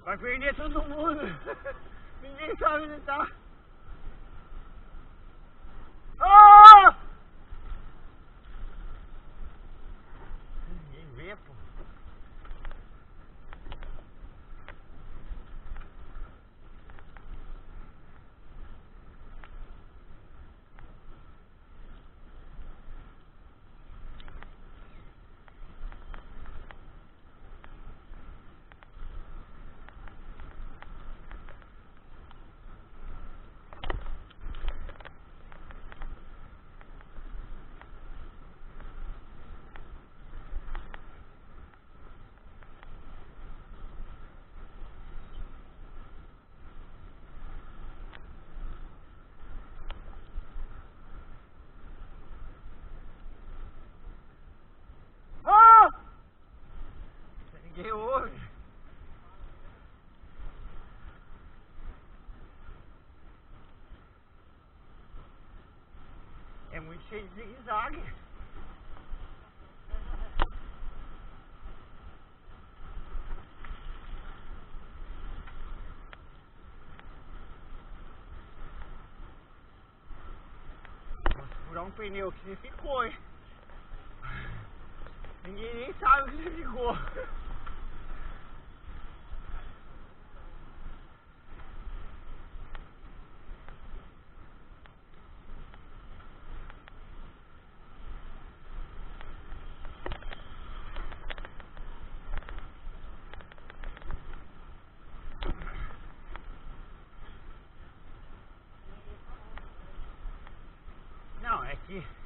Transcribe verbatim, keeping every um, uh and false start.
Vai perder todo mundo. Ninguém sabe onde tá. Oh! Ninguém vê, pô. Ninguém ouve. É muito cheio de zigue-zague. Vou furar um pneu que você ficou, hein? Ninguém nem sabe o que você ficou. Não, é que